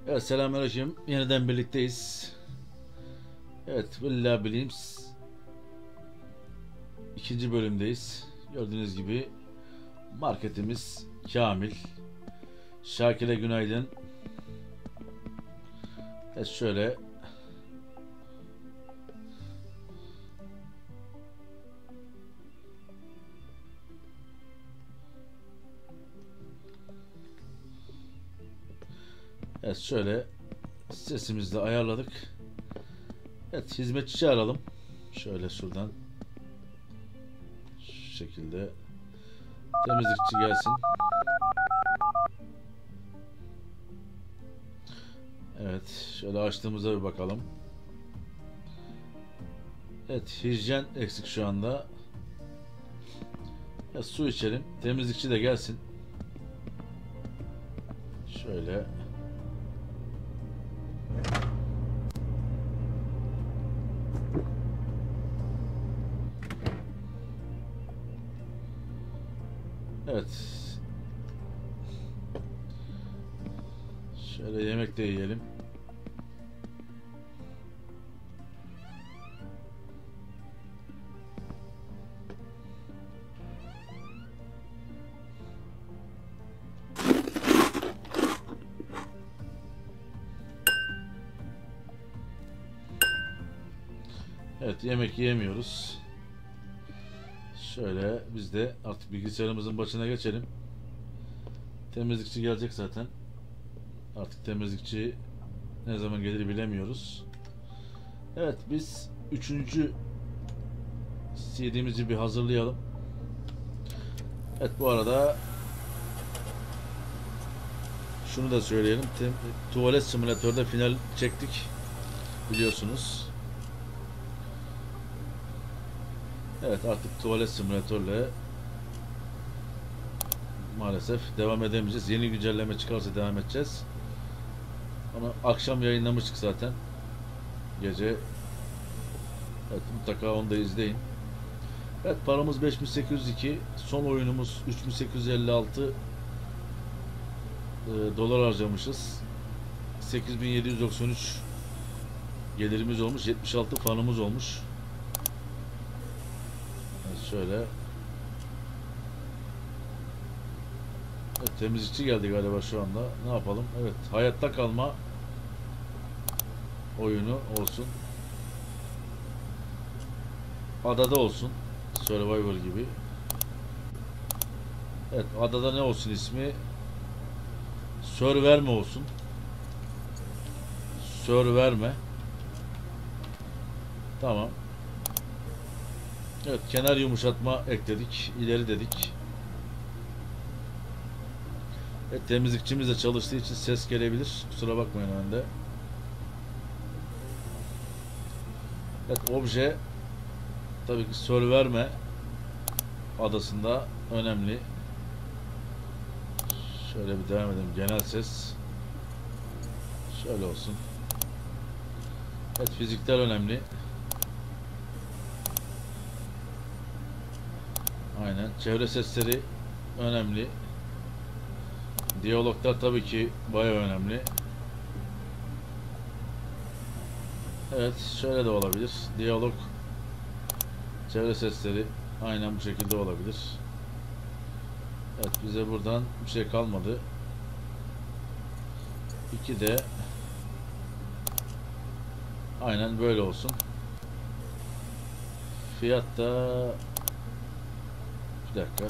Evet, selamünaleyküm. Yeniden birlikteyiz. Evet, Villa Bilims ikinci bölümdeyiz. Gördüğünüz gibi marketimiz kamil. Şakir'e günaydın. Evet, şöyle sesimizi de ayarladık. Evet, hizmetçi çağıralım. Şöyle şuradan şu şekilde temizlikçi gelsin. Evet, şöyle açtığımıza bir bakalım. Evet, hijyen eksik şu anda. Evet, su içelim. Temizlikçi de gelsin. Şöyle. Evet. Şöyle yemek de yiyelim. Evet, yemek yiyemiyoruz. Şöyle biz de artık bilgisayarımızın başına geçelim. Temizlikçi gelecek zaten. Artık temizlikçi ne zaman gelir bilemiyoruz. Evet, biz 3. CD'mizi bir hazırlayalım. Evet, bu arada şunu da söyleyelim. Tuvalet simülatörde final çektik. Biliyorsunuz. Evet, artık tuvalet simülatörle maalesef devam edemeyeceğiz. Yeni güncelleme çıkarsa devam edeceğiz. Onu akşam yayınlamıştık zaten. Gece. Evet, mutlaka onu da izleyin. Evet, paramız 5802. Son oyunumuz 3856 dolar harcamışız. 8793 gelirimiz olmuş. 76 fanımız olmuş. Evet, şöyle. Evet, temizlikçi geldi galiba şu anda. Ne yapalım? Evet, hayatta kalma oyunu olsun. Adada olsun. Survivor gibi. Evet, adada ne olsun ismi? Surverme olsun. Surverme. Tamam. Evet, kenar yumuşatma ekledik. İleri dedik. Evet, temizlikçimiz de çalıştığı için ses gelebilir. Kusura bakmayın önde. Evet, obje tabii ki Surverme adasında önemli. Şöyle bir devam edelim. Genel ses. Şöyle olsun. Evet, fizikler önemli. Aynen. Çevre sesleri önemli. Diyaloglar tabii ki bayağı önemli. Evet, şöyle de olabilir. Diyalog, çevre sesleri aynen bu şekilde olabilir. Evet, bize buradan bir şey kalmadı. 2 de aynen böyle olsun. Fiyat da bir dakika.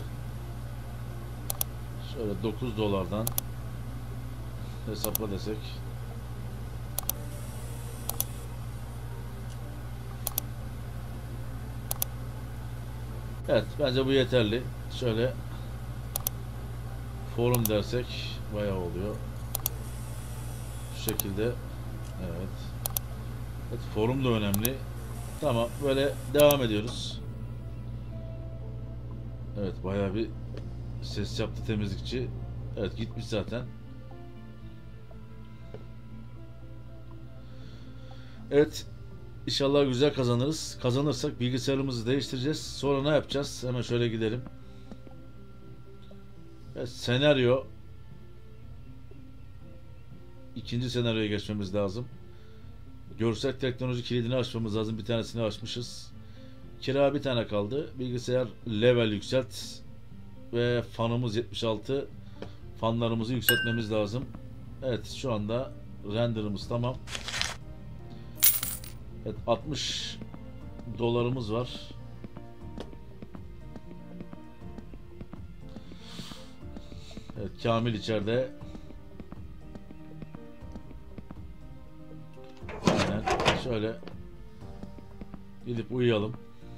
Şöyle 9 dolardan hesapla desek. Evet, bence bu yeterli. Şöyle forum dersek bayağı oluyor. Şu şekilde. Evet. Evet, forum da önemli. Tamam, böyle devam ediyoruz. Evet, bayağı bir ses yaptı temizlikçi. Evet, gitmiş zaten. Evet, inşallah güzel kazanırız. Kazanırsak bilgisayarımızı değiştireceğiz. Sonra ne yapacağız? Hemen şöyle gidelim. Evet, senaryo. ikinci senaryoya geçmemiz lazım. Görsel teknoloji kilidini açmamız lazım. Bir tanesini açmışız. Kira bir tane kaldı. Bilgisayar level yükselt. Ve fanımız 76. Fanlarımızı yükseltmemiz lazım. Evet, şu anda renderımız tamam. Evet, 60 dolarımız var. Evet, Kamil içeride. Aynen. Şöyle gidip uyuyalım.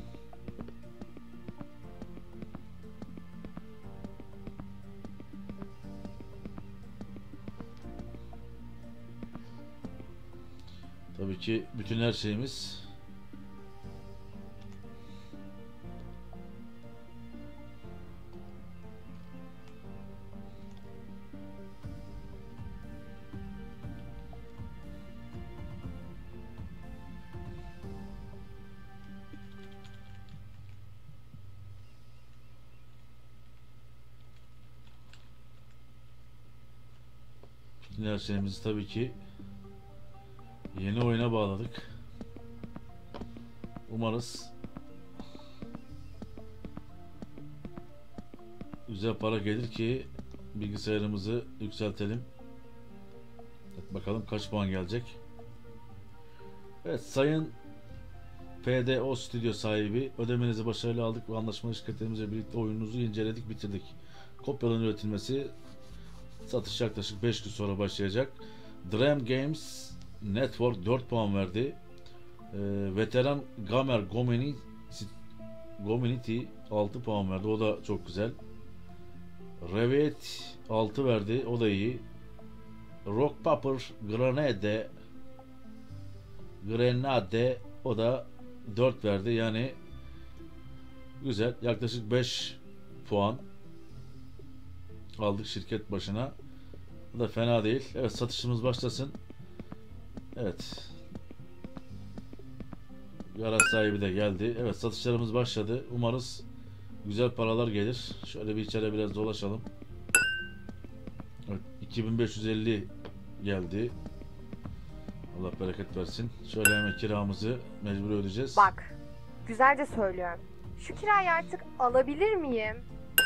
Tabii ki bütün her şeyimiz tabii ki yeni oyuna bağladık. Umarız güzel para gelir ki bilgisayarımızı yükseltelim. Evet, bakalım kaç puan gelecek. Evet, sayın FDO Stüdyo sahibi, ödemenizi başarılı aldık ve anlaşmalı şirketlerimizle birlikte oyununuzu inceledik, bitirdik. Kopyaların üretilmesi, satış yaklaşık 5 gün sonra başlayacak. Dream Games Network 4 puan verdi. Veteran Gamer Gominity 6 puan verdi. O da çok güzel. Revet 6 verdi. O da iyi. Rock Paper Grenade o da 4 verdi. Yani güzel. Yaklaşık 5 puan aldık şirket başına. Bu da fena değil. Evet, satışımız başlasın. Evet. Garaj sahibi de geldi. Evet, satışlarımız başladı. Umarız güzel paralar gelir. Şöyle bir içeri biraz dolaşalım. Evet, 2550 geldi. Allah bereket versin. Şöyle hemen kiramızı mecbur ödeyeceğiz. Bak, güzelce söylüyorum. Şu kirayı artık alabilir miyim?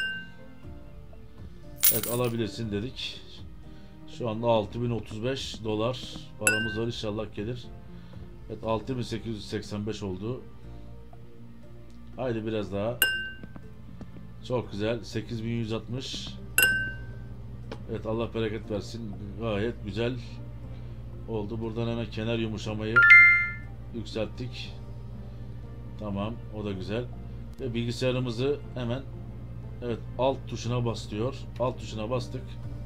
Evet, alabilirsin dedik. Şu anda 6035 dolar paramız var, inşallah gelir. Evet, 6885 oldu. Haydi biraz daha. Çok güzel. 8160. Evet, Allah bereket versin. Gayet güzel oldu. Buradan hemen kenar yumuşamayı yükselttik. Tamam, o da güzel. Ve bilgisayarımızı hemen, evet, alt tuşuna bas diyor. Alt tuşuna bastık.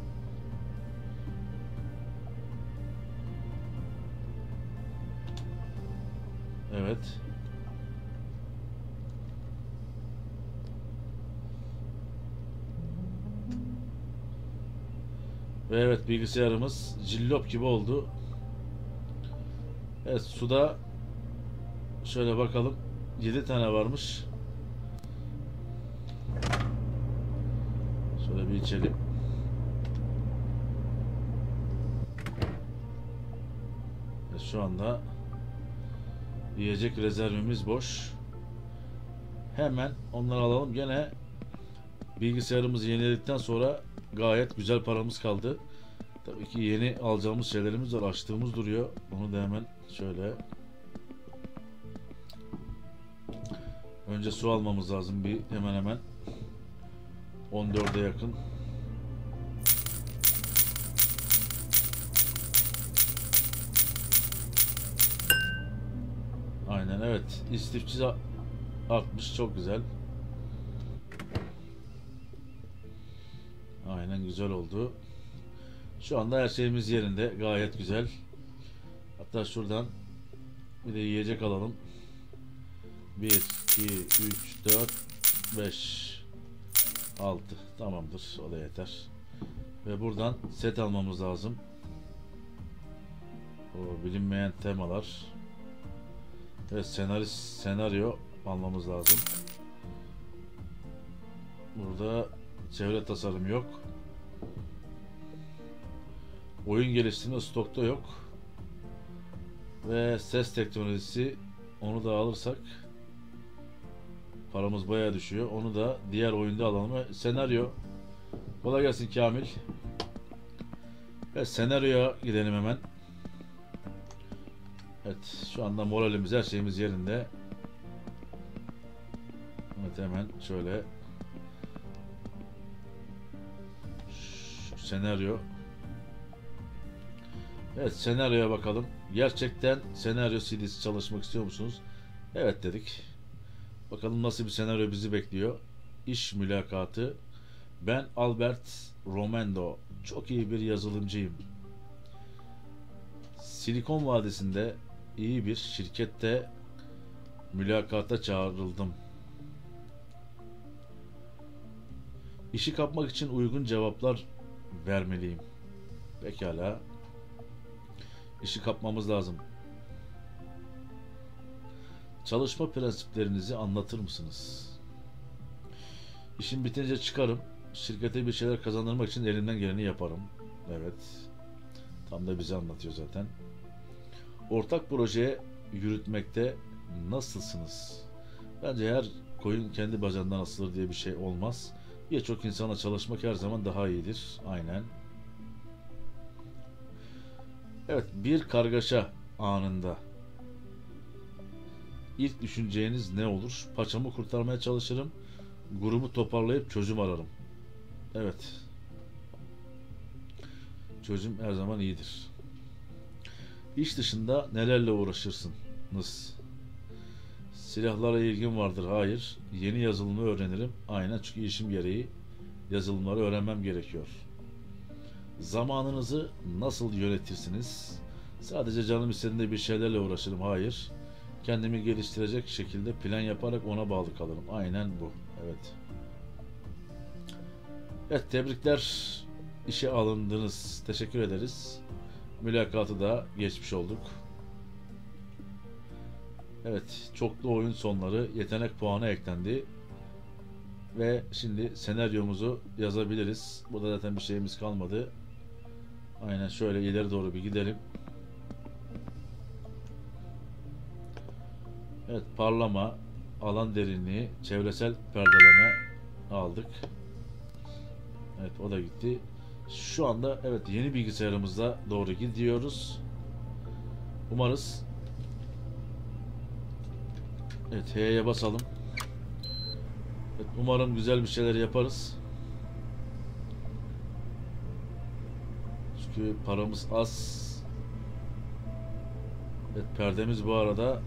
Evet. Ve evet, bilgisayarımız cillop gibi oldu. Evet, suda şöyle bakalım, 7 tane varmış. Şöyle bir içelim. Evet, şu anda yiyecek rezervimiz boş. Hemen onları alalım. Gene bilgisayarımızı yeniledikten sonra gayet güzel paramız kaldı. Tabii ki yeni alacağımız şeylerimiz var. Açtığımız duruyor. Onu da hemen şöyle. Önce su almamız lazım. Bir hemen 14'e yakın. Aynen, evet. İstifçi artmış. Çok güzel. Aynen, güzel oldu. Şu anda her şeyimiz yerinde. Gayet güzel. Hatta şuradan bir de yiyecek alalım. 1, 2, 3, 4, 5, 6. Tamamdır. O da yeter. Ve buradan set almamız lazım. O bilinmeyen temalar. Ve senaryo almamız lazım. Burada çevre tasarım yok. Oyun geliştirme stokta yok. Ve ses teknolojisi, onu da alırsak paramız bayağı düşüyor. Onu da diğer oyunda alalım. Senaryo. Kolay gelsin Kamil. Evet, senaryoya gidelim hemen. Evet, şu anda moralimiz, her şeyimiz yerinde. Evet, hemen şöyle senaryo. Evet, senaryoya bakalım. Gerçekten senaryo CD'si çalışmak istiyor musunuz? Evet dedik. Bakalım nasıl bir senaryo bizi bekliyor. İş mülakatı. Ben Albert Romendo. Çok iyi bir yazılımcıyım. Silikon Vadisi'nde iyi bir şirkette mülakata çağrıldım. İşi kapmak için uygun cevaplar vermeliyim. Pekala. İşi kapmamız lazım. Çalışma prensiplerinizi anlatır mısınız? İşim bitince çıkarım. Şirkete bir şeyler kazandırmak için elimden geleni yaparım. Evet. Tam da bize anlatıyor zaten. Ortak projeye yürütmekte nasılsınız? Bence her koyun kendi bacağından asılır diye bir şey olmaz. Birçok insanla çalışmak her zaman daha iyidir. Aynen. Evet, bir kargaşa anında ilk düşüneceğiniz ne olur? Paçamı kurtarmaya çalışırım. Grubu toparlayıp çözüm ararım. Evet. Çözüm her zaman iyidir. İş dışında nelerle uğraşırsınız? Silahlara ilgim vardır. Hayır. Yeni yazılımı öğrenirim. Aynen, çünkü işim gereği yazılımları öğrenmem gerekiyor. Zamanınızı nasıl yönetirsiniz? Sadece canım istediğinde bir şeylerle uğraşırım. Hayır. Kendimi geliştirecek şekilde plan yaparak ona bağlı kalırım. Aynen bu. Evet. Evet, tebrikler. İşe alındınız. Teşekkür ederiz. Mülakatı da geçmiş olduk. Evet, çoklu oyun sonları yetenek puanı eklendi. Ve şimdi senaryomuzu yazabiliriz. Burada zaten bir şeyimiz kalmadı. Aynen, şöyle ileri doğru bir gidelim. Evet, parlama, alan derinliği, çevresel perdeleme aldık. Evet, o da gitti. Şu anda evet, yeni bilgisayarımıza doğru gidiyoruz. Umarız. Evet, H'ye basalım. Evet, umarım güzel bir şeyler yaparız. Çünkü paramız az. Evet, perdemiz bu arada.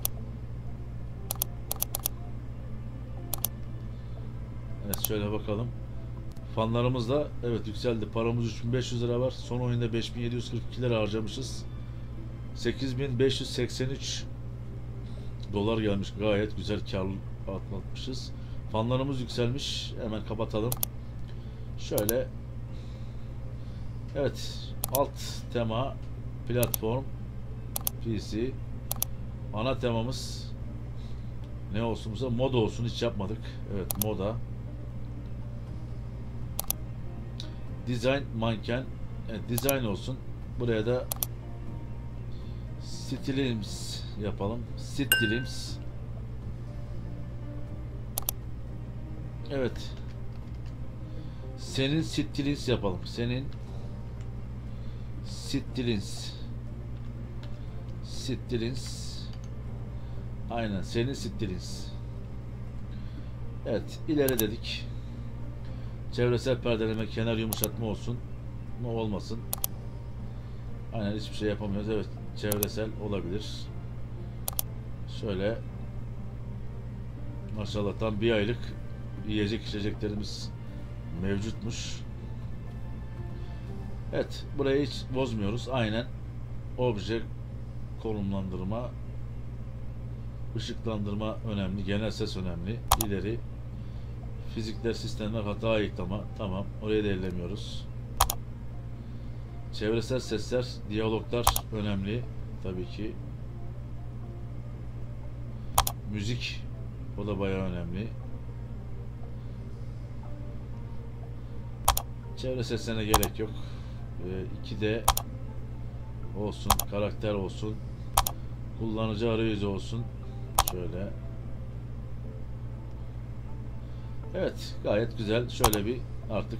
Evet, şöyle bakalım. Fanlarımız da evet yükseldi. Paramız 3500 lira var. Son oyunda 5742 lira harcamışız. 8583 dolar gelmiş. Gayet güzel kar atlatmışız. Fanlarımız yükselmiş. Hemen kapatalım. Şöyle. Evet. Alt tema platform PC. Ana temamız ne olsun? Moda olsun. Hiç yapmadık. Evet, moda. Design manken. Evet, design olsun. Buraya da Stilims yapalım. Stilims. Evet. Senin Stilims yapalım. Senin Stilims. Stilims. Aynen, senin Stilims. Evet, ileri dedik. Çevresel perdeleme, kenar yumuşatma olsun mu olmasın. Aynen, hiçbir şey yapamıyoruz. Evet, çevresel olabilir. Şöyle maşallah tam bir aylık yiyecek içeceklerimiz mevcutmuş. Evet, burayı hiç bozmuyoruz. Aynen, obje konumlandırma, ışıklandırma önemli, genel ses önemli. İleri fizikler, sistemler, hata ayıklama. Tamam, orayı da ellemiyoruz. Çevresel sesler, diyaloglar önemli. Tabii ki. Müzik, o da bayağı önemli. Çevre seslerine gerek yok. 2D olsun, karakter olsun, kullanıcı arayüzü olsun. Şöyle. Evet, gayet güzel. Şöyle bir artık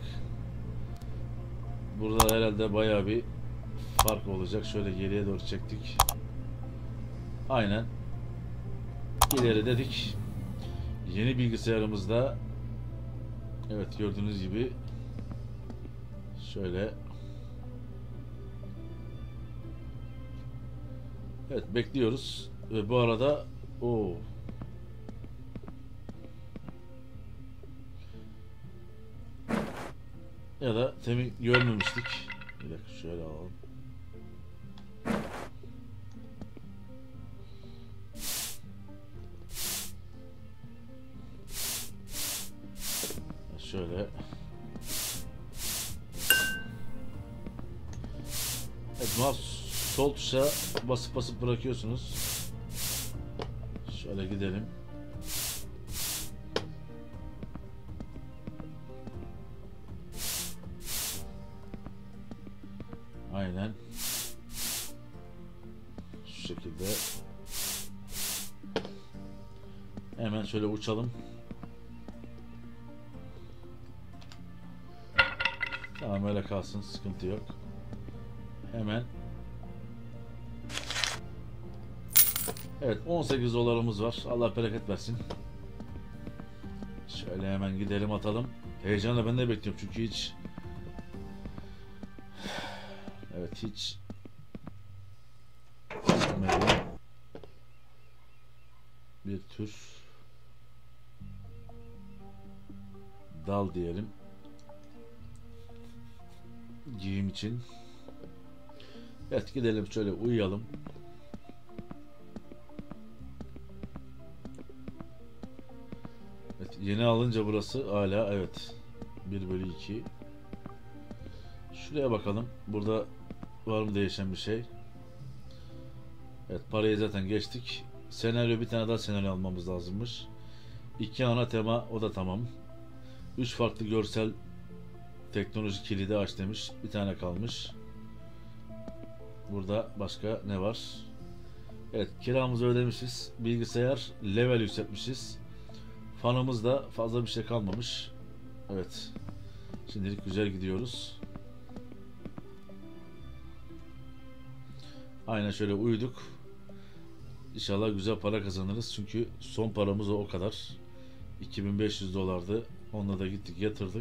burada herhalde bayağı bir fark olacak. Şöyle geriye doğru çektik. Aynen. İleri dedik. Yeni bilgisayarımızda, evet, gördüğünüz gibi şöyle, evet, bekliyoruz ve bu arada ya da temin görmemiştik. Bir dakika şöyle alalım. Şöyle. Evet, mouse sol tuşa basıp bırakıyorsunuz. Şöyle gidelim. Aynen. Şu şekilde. Hemen şöyle uçalım. Tamam, öyle kalsın, sıkıntı yok. Hemen. Evet, 18 dolarımız var. Allah bereket versin. Şöyle hemen gidelim, atalım. Heyecanla ben de bekliyorum çünkü hiç, evet, hiç bilmediğim bir tür dal diyelim. Giyim için. Evet, gidelim şöyle uyuyalım. Evet, yeni alınca burası hala, evet, 1/2. Şuraya bakalım. Burada var mı değişen bir şey? Evet, parayı zaten geçtik. Senaryo, bir tane daha senaryo almamız lazımmış. 2 ana tema, o da tamam. 3 farklı görsel teknoloji kilidi aç demiş. Bir tane kalmış. Burada başka ne var? Evet, kiramızı ödemişiz. Bilgisayar level yükseltmişiz. Fanımız da fazla bir şey kalmamış. Evet. Şimdilik güzel gidiyoruz. Aynen, şöyle uyuduk. İnşallah güzel para kazanırız. Çünkü son paramız o kadar. 2500 dolardı. Onunla da gittik yatırdık.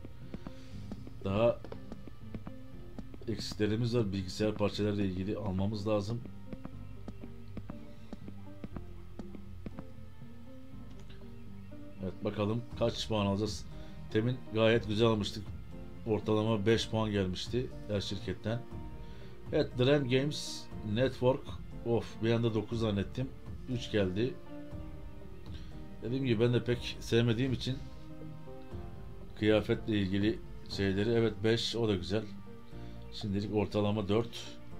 Daha eksiklerimiz var. Bilgisayar parçalarıyla ilgili almamız lazım. Evet, bakalım kaç puan alacağız. Temin gayet güzel almıştık. Ortalama 5 puan gelmişti her şirketten. Evet, Dream Games Network, bir anda 9 zannettim. 3 geldi. Dediğim gibi ben de pek sevmediğim için kıyafetle ilgili şeyleri, evet, 5, o da güzel. Şimdilik ortalama 4.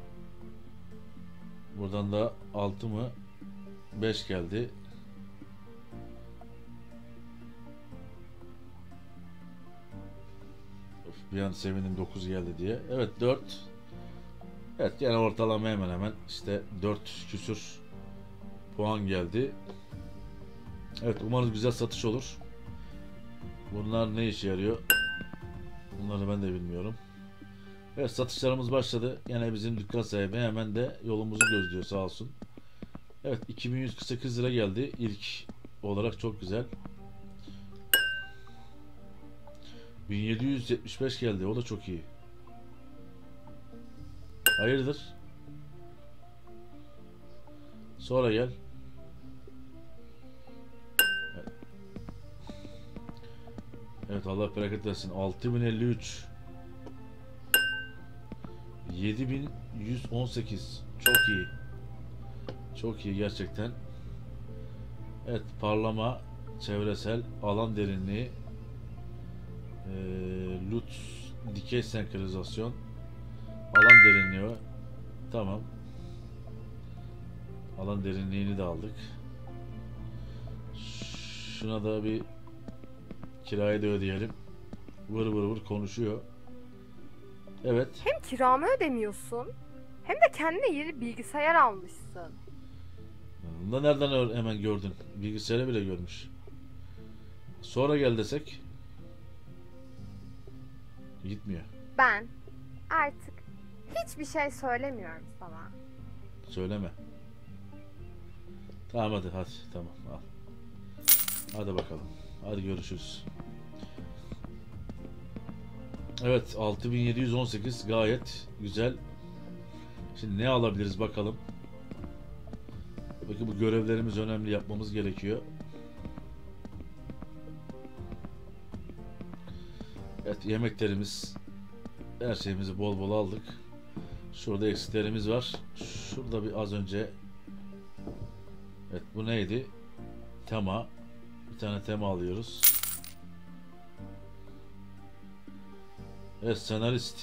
Buradan da 6 mı? 5 geldi. Bir an sevindim 9 geldi diye. Evet, 4. Evet, yani ortalama hemen hemen işte 4 küsür puan geldi. Evet, umarız güzel satış olur. Bunlar ne işe yarıyor? Bunları ben de bilmiyorum. Evet, satışlarımız başladı. Yine bizim dükkan sahibi hemen de yolumuzu gözlüyor, sağ olsun. Evet, 2148 lira geldi ilk olarak, çok güzel. 1775 geldi, o da çok iyi. Hayırdır? Sonra gel. Evet, Allah bereket versin. 6053. 7118. Çok iyi. Çok iyi gerçekten. Evet, parlama, çevresel, alan derinliği, LUT, dikey senkronizasyon, alan derinliği. Tamam. Alan derinliğini de aldık. Şuna da bir kirayı da ödeyelim. Vır vır vır konuşuyor. Evet. Hem kiramı ödemiyorsun hem de kendine yeni bilgisayar almışsın. Bunu da nereden hemen gördün? Bilgisayarı bile görmüş. Sonra gel desek gitmiyor. Ben artık hiçbir şey söylemiyorum sana. Söyleme. Tamam hadi tamam al. Hadi bakalım. Hadi görüşürüz. Evet 6718 gayet güzel. Şimdi ne alabiliriz bakalım. Bakın bu görevlerimiz önemli, yapmamız gerekiyor. Evet yemeklerimiz, her şeyimizi bol bol aldık. Şurada eksiklerimiz var. Şurada bir az önce, evet bu neydi? Tema. Bir tane tema alıyoruz. Evet senarist.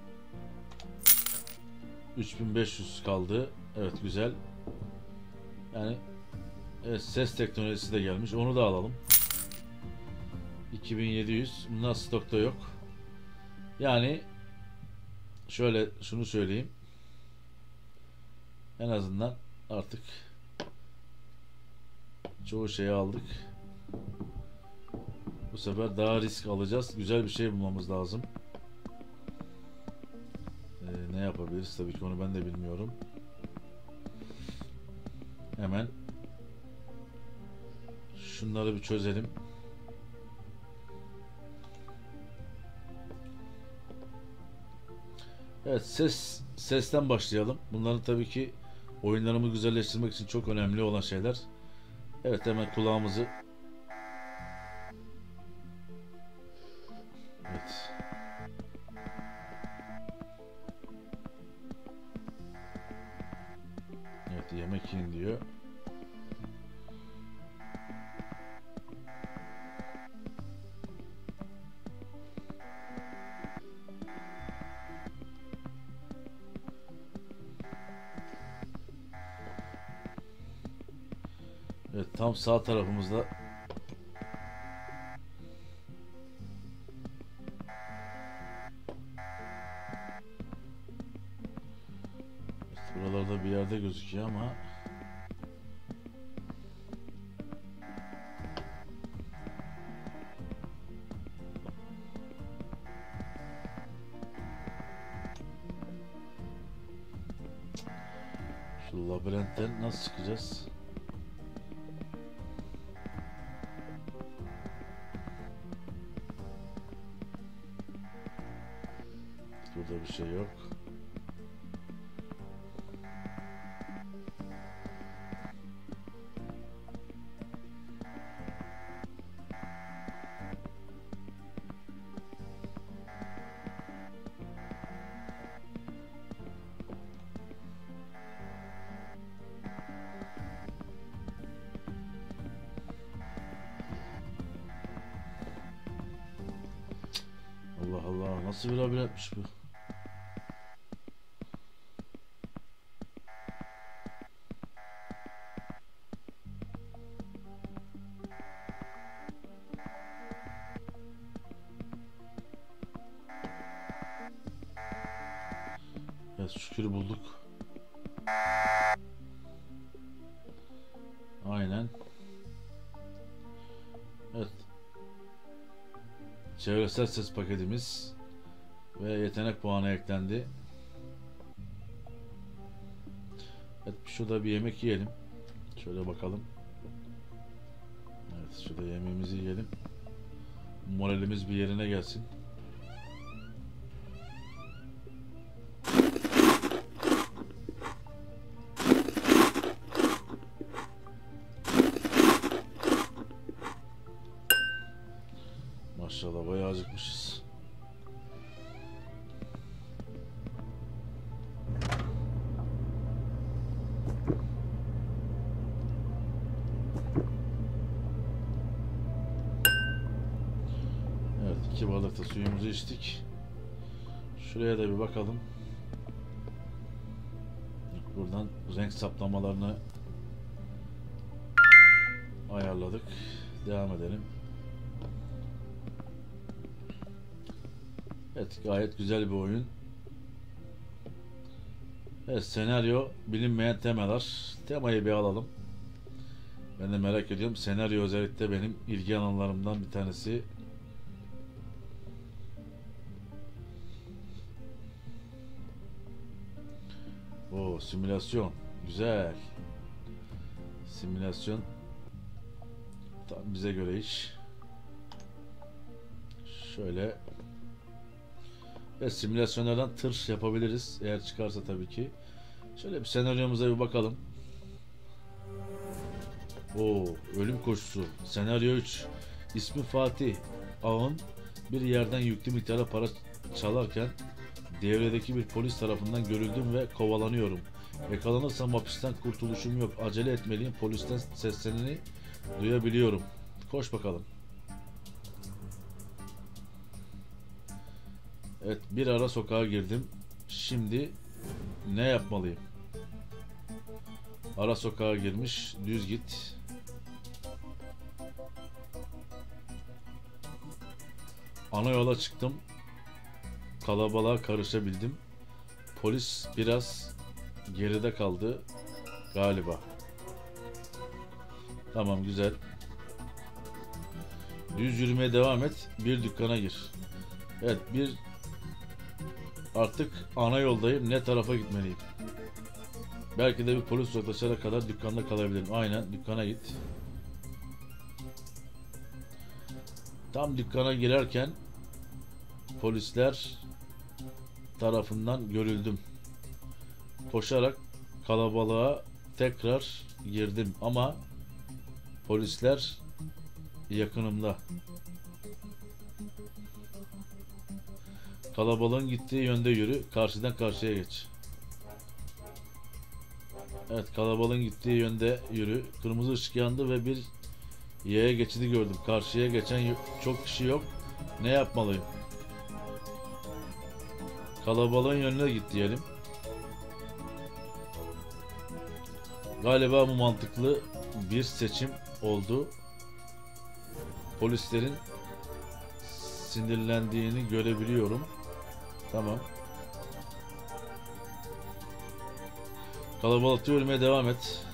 3500 kaldı. Evet güzel. Yani evet, ses teknolojisi de gelmiş. Onu da alalım. 2700. Bunlar stokta yok. Yani şöyle şunu söyleyeyim. En azından artık çoğu şeyi aldık. Bu sefer daha risk alacağız. Güzel bir şey bulmamız lazım. Ne yapabiliriz? Tabii ki onu ben de bilmiyorum. Hemen şunları bir çözelim. Evet sesten başlayalım. Bunların tabii ki oyunlarımı güzelleştirmek için çok önemli olan şeyler. Evet hemen kulağımızı. Evet. Evet yemek yiyin diyor. Evet tam sağ tarafımızda buralarda bir yerde gözüküyor ama şu labirentten nasıl çıkacağız? Burada bir şey yok. Allah Allah nasıl bir labirentmiş bu? Evet şükür bulduk. Aynen. Evet. Çevresel ses paketimiz ve yetenek puanı eklendi. Evet şurada bir yemek yiyelim. Şöyle bakalım. Evet şurada yemeğimizi yiyelim. Moralimiz bir yerine gelsin. Maşallah bayağı acıkmışız. Evet 2 bardak da suyumuzu içtik. Şuraya da bir bakalım. Buradan renk saplamalarını ayarladık. Devam edelim. Evet gayet güzel bir oyun. Evet, senaryo bilinmeyen temalar. Temayı bir alalım. Ben de merak ediyorum. Senaryo özellikle benim ilgi alanlarımdan bir tanesi. O simülasyon. Güzel. Simülasyon tam bize göre iş. Şöyle ve simülasyonlardan tır yapabiliriz. Eğer çıkarsa tabii ki. Şöyle bir senaryomuza bir bakalım. O ölüm koşusu. Senaryo 3. İsmi Fatih. Ağın bir yerden yüklü miktarda para çalarken devredeki bir polis tarafından görüldüm ve kovalanıyorum. Yakalanırsam hapisten kurtuluşum yok. Acele etmeliyim. Polisten seslerini duyabiliyorum. Koş bakalım. Evet, bir ara sokağa girdim. Şimdi ne yapmalıyım? Ara sokağa girmiş. Düz git. Ana yola çıktım. Kalabalığa karışabildim. Polis biraz geride kaldı galiba. Tamam, güzel. Düz yürümeye devam et. Bir dükkana gir. Evet, artık ana yoldayım. Ne tarafa gitmeliyim? Belki de bir polis uzaklaşana kadar dükkanda kalabilirim. Aynen, dükkana git. Tam dükkana girerken polisler tarafından görüldüm. Koşarak kalabalığa tekrar girdim ama polisler yakınımda. Kalabalığın gittiği yönde yürü. Karşıdan karşıya geç. Evet, kalabalığın gittiği yönde yürü. Kırmızı ışık yandı ve bir yaya geçidi gördüm. Karşıya geçen çok kişi yok. Ne yapmalıyım? Kalabalığın yönüne git diyelim. Galiba bu mantıklı bir seçim oldu. Polislerin sinirlendiğini görebiliyorum. Tamam. Kalabalıkta yürümeye devam et.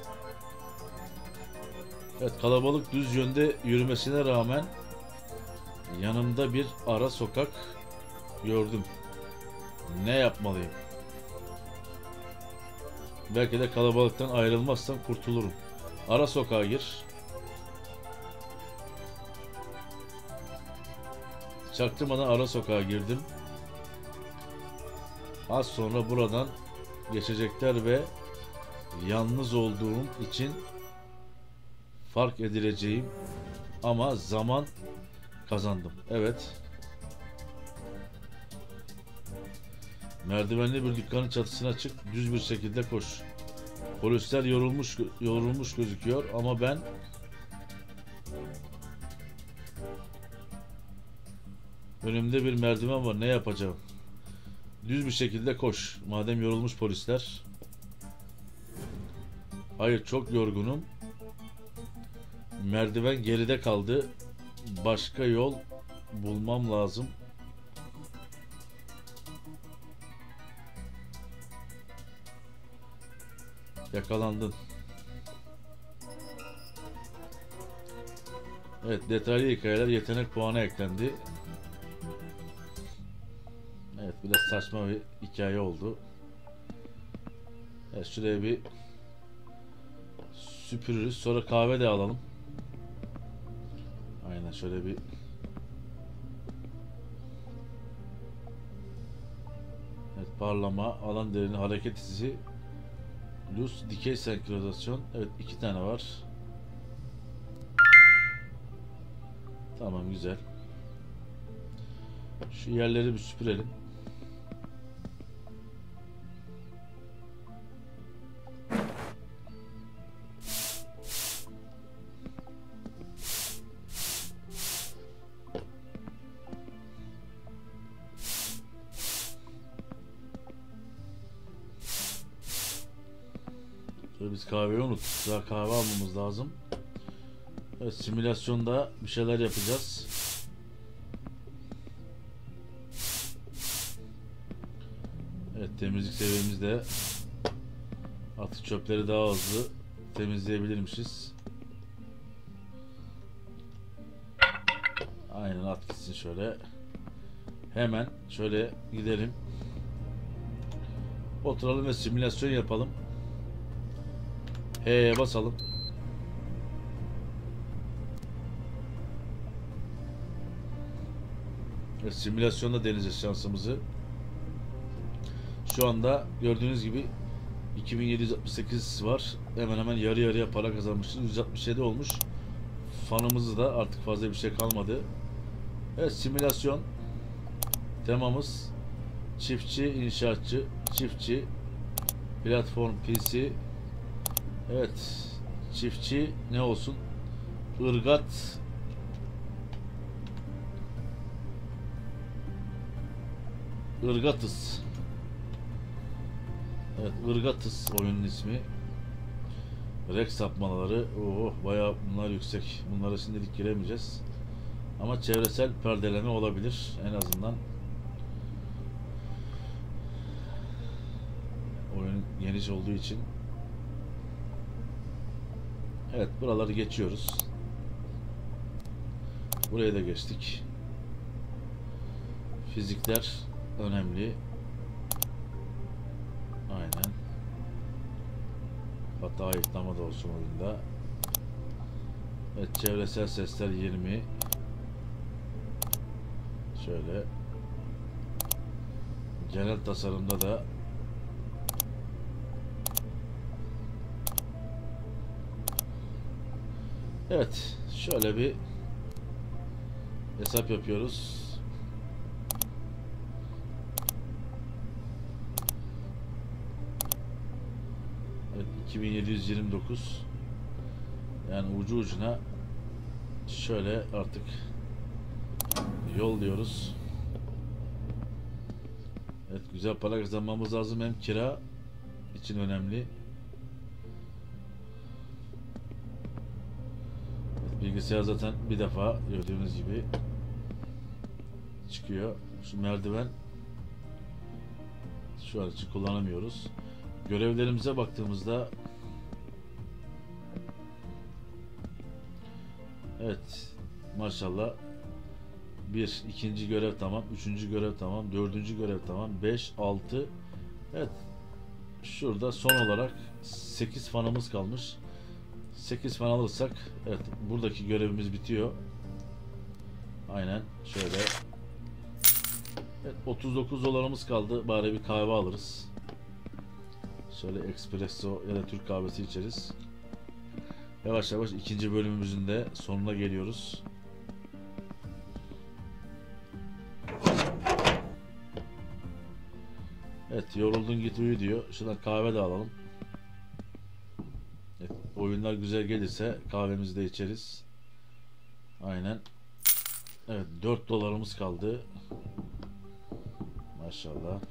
Evet, kalabalık düz yönde yürümesine rağmen yanımda bir ara sokak gördüm. Ne yapmalıyım? Belki de kalabalıktan ayrılmazsam kurtulurum. Ara sokağa gir. Çaktırmadan ara sokağa girdim. Az sonra buradan geçecekler ve yalnız olduğum için fark edileceğim ama zaman kazandım. Evet. Merdivenli bir dükkanın çatısına çık, düz bir şekilde koş. Polisler yorulmuş gözüküyor ama ben önümde bir merdiven var. Ne yapacağım? Düz bir şekilde koş. Madem yorulmuş polisler. Hayır, çok yorgunum. Merdiven geride kaldı. Başka yol bulmam lazım. Yakalandın. Evet, detaylı hikayeler yetenek puanı eklendi. Evet, biraz saçma bir hikaye oldu. Evet, şuraya bir süpürürüz. Sonra kahve de alalım. Aynen, şöyle bir evet, parlama, alan değerini, hareket izi, luz, dikey senkronizasyon. Evet, 2 tane var. Tamam, güzel. Şu yerleri bir süpürelim. Biz kahveyi unuttuk. Daha kahve almamız lazım. Evet, simülasyonda bir şeyler yapacağız. Evet, temizlik seviyemiz sayemizde atık çöpleri daha hızlı temizleyebilirmişiz. Aynen, at gitsin şöyle. Hemen şöyle gidelim. Oturalım ve simülasyon yapalım. H'ye basalım. Ve simülasyonda deneyeceğiz şansımızı. Şu anda gördüğünüz gibi 2768 var. Hemen hemen yarı yarıya para kazanmışız. 167 olmuş. Fanımızı da artık fazla bir şey kalmadı. Evet, simülasyon temamız çiftçi, inşaatçı, çiftçi, platform, PC. Evet, çiftçi ne olsun? Irgat, Irgatız. Evet, Irgatız oyunun ismi. Rek sapmaları. Bayağı bunlar yüksek. Bunlara şimdilik giremeyeceğiz. Ama çevresel perdeleme olabilir en azından. Oyun geniş olduğu için. Evet, buraları geçiyoruz. Buraya da geçtik. Fizikler önemli. Aynen. Hatta ayıklama da olsun oyunda. Evet, çevresel sesler 20. Şöyle. Genel tasarımda da evet, şöyle bir hesap yapıyoruz. Evet, 2729. Yani ucu ucuna şöyle artık yolluyoruz. Evet, güzel para kazanmamız lazım. Hem kira için önemli. Evet, bilgisayar zaten bir defa gördüğünüz gibi çıkıyor. Şu merdiven şu an için kullanamıyoruz. Görevlerimize baktığımızda evet, maşallah ikinci görev tamam, üçüncü görev tamam, dördüncü görev tamam, 5, 6. Evet, şurada son olarak 8 fanımız kalmış. 8 fan alırsak evet, buradaki görevimiz bitiyor. Aynen şöyle. Evet, 39 dolarımız kaldı. Bari bir kahve alırız. Şöyle espresso ya da Türk kahvesi içeriz. Yavaş yavaş ikinci bölümümüzün de sonuna geliyoruz. Evet, yoruldun git uyu diyor. Şuradan kahve de alalım. Evet, oyunlar güzel gelirse kahvemizi de içeriz. Aynen. Evet, 4 dolarımız kaldı. Maşallah.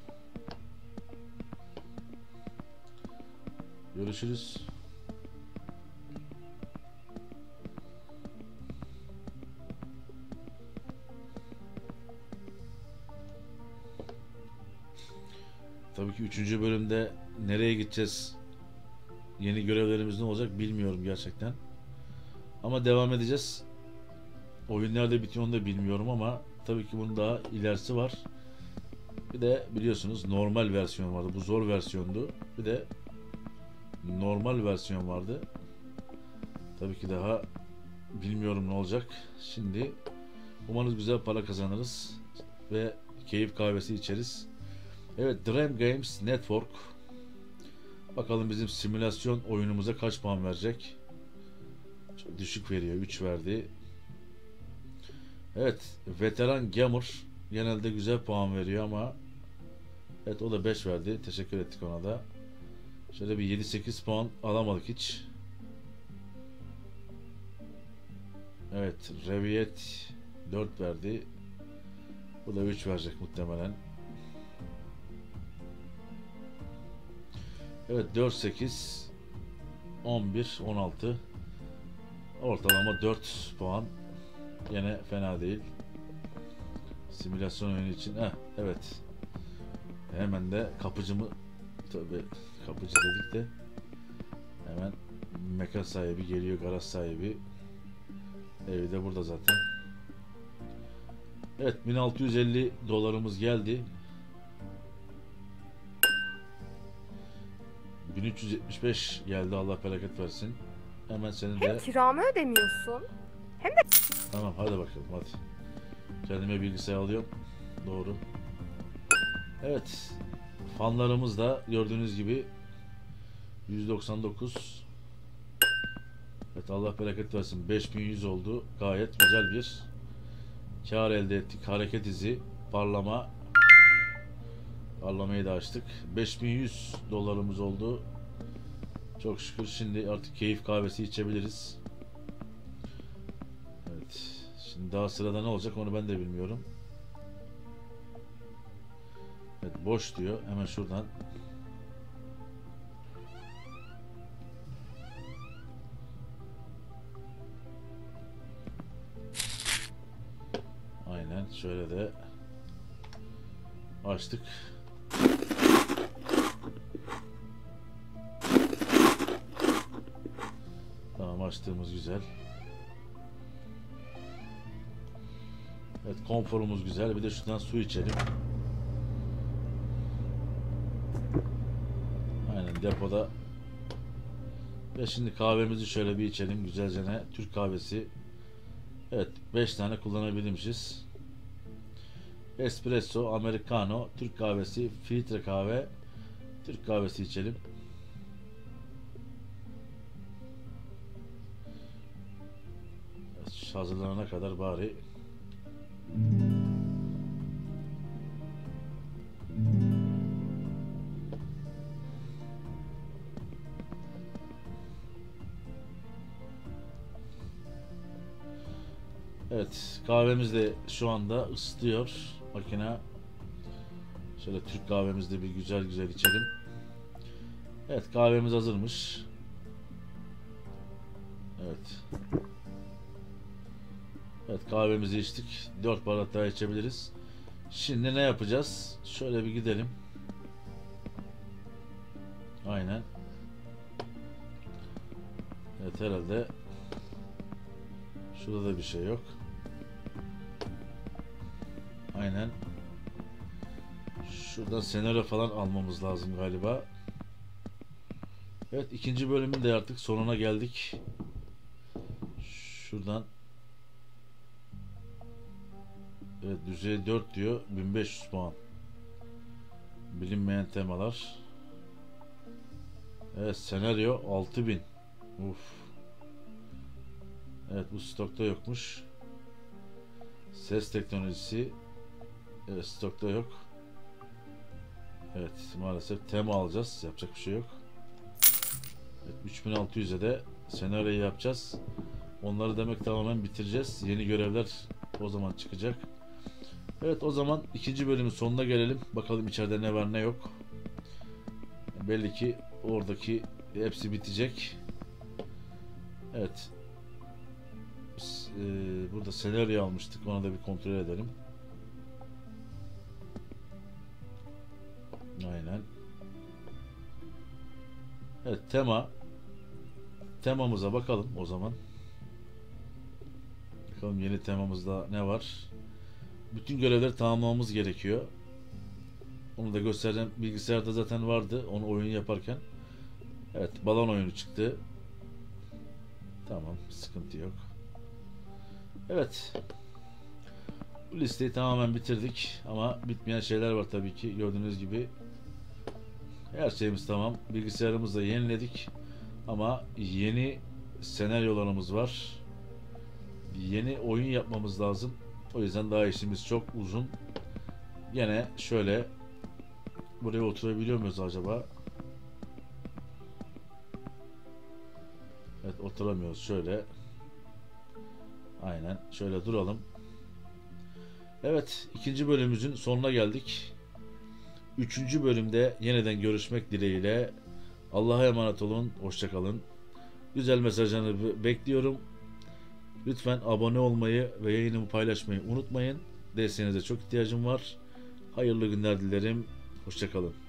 Görüşürüz. Tabii ki 3. bölümde nereye gideceğiz, yeni görevlerimiz ne olacak bilmiyorum gerçekten. Ama devam edeceğiz. Oyun nerede bitiyor onu da bilmiyorum ama tabii ki bunun daha ilerisi var. Bir de biliyorsunuz normal versiyon vardı. Bu zor versiyondu. Bir de normal versiyon vardı. Tabii ki daha bilmiyorum ne olacak. Şimdi umarız güzel para kazanırız ve keyif kahvesi içeriz. Evet, Dream Games Network. Bakalım bizim simülasyon oyunumuza kaç puan verecek? Çok düşük veriyor. 3 verdi. Evet, Veteran Gamer genelde güzel puan veriyor ama evet, o da 5 verdi. Teşekkür ettik ona da. Şöyle bir 7-8 puan alamadık hiç. Evet, Reviyet 4 verdi. Bu da 3 verecek muhtemelen. Evet, 4, 8, 11, 16. Ortalama 4 puan. Yine fena değil. Simülasyon oyunu için. Evet. Hemen de kapıcımı Tabii kapıcı dedik de hemen mekan sahibi geliyor, garaj sahibi. Evi de burada zaten. Evet, 1650 dolarımız geldi. 1375 geldi, Allah bereket versin. Hemen senin Hem de... kiramı ödemiyorsun. Tamam hadi bakalım hadi. Kendime bilgisayar alıyorum. Doğru. Evet. Fanlarımız da gördüğünüz gibi 199. Evet, Allah bereket versin. 5100 oldu. Gayet güzel bir kar elde ettik. Hareket izi, parlamayı da açtık. 5100 dolarımız oldu. Çok şükür şimdi artık keyif kahvesi içebiliriz. Evet. Şimdi daha sırada ne olacak onu ben de bilmiyorum. Evet, boş diyor. Hemen şuradan. Aynen şöyle de açtık. Tamam, açtığımız güzel. Evet, konforumuz güzel. Bir de şuradan su içelim. Aynen depoda. Ve şimdi kahvemizi şöyle bir içelim. Güzelce ne? Türk kahvesi. Evet, 5 tane kullanabilmişiz. Espresso, Americano, Türk kahvesi, filtre kahve, Türk kahvesi içelim. Evet, hazırlanana kadar bari. Evet, kahvemiz de şu anda ısıtıyor makine. Şöyle Türk kahvemizi de bir güzel güzel içelim. Evet, kahvemiz hazırmış. Evet. Evet, kahvemizi içtik. 4 bardak daha içebiliriz. Şimdi ne yapacağız? Şöyle bir gidelim. Aynen. Evet, herhalde şurada da bir şey yok. Aynen. Şuradan senaryo falan almamız lazım galiba. Evet, ikinci bölümün de artık sonuna geldik. Şuradan. Evet, düzey 4 diyor. 1500 puan. Bilinmeyen temalar. Evet, senaryo 6000. Uf. Evet, bu stokta yokmuş. Ses teknolojisi. Evet, stokta yok. Evet, maalesef tema alacağız. Yapacak bir şey yok. Evet, 3600'e de senaryoyu yapacağız. Onları demek tamamen bitireceğiz. Yeni görevler o zaman çıkacak. Evet, o zaman ikinci bölümün sonuna gelelim. Bakalım içeride ne var ne yok. Belli ki oradaki hepsi bitecek. Evet. Burada senaryo almıştık. Onu da bir kontrol edelim. Aynen. Evet, temamıza bakalım o zaman. Bakalım yeni temamızda ne var. Bütün görevleri tamamlamamız gerekiyor. Onu da göstereceğim. Bilgisayarda zaten vardı onu oyun yaparken. Evet, balon oyunu çıktı. Tamam, sıkıntı yok. Evet. Bu listeyi tamamen bitirdik ama bitmeyen şeyler var tabii ki. Gördüğünüz gibi her şeyimiz tamam. Bilgisayarımızı da yeniledik. Ama yeni senaryolarımız var. Yeni oyun yapmamız lazım. O yüzden daha işimiz çok uzun. Gene şöyle buraya oturabiliyor muyuz acaba? Evet, oturamıyoruz. Şöyle. Aynen. Şöyle duralım. Evet. İkinci bölümümüzün sonuna geldik. Üçüncü bölümde yeniden görüşmek dileğiyle. Allah'a emanet olun. Hoşça kalın. Güzel mesajlarını bekliyorum. Lütfen abone olmayı ve yayınımı paylaşmayı unutmayın. Desteğinize çok ihtiyacım var. Hayırlı günler dilerim. Hoşça kalın.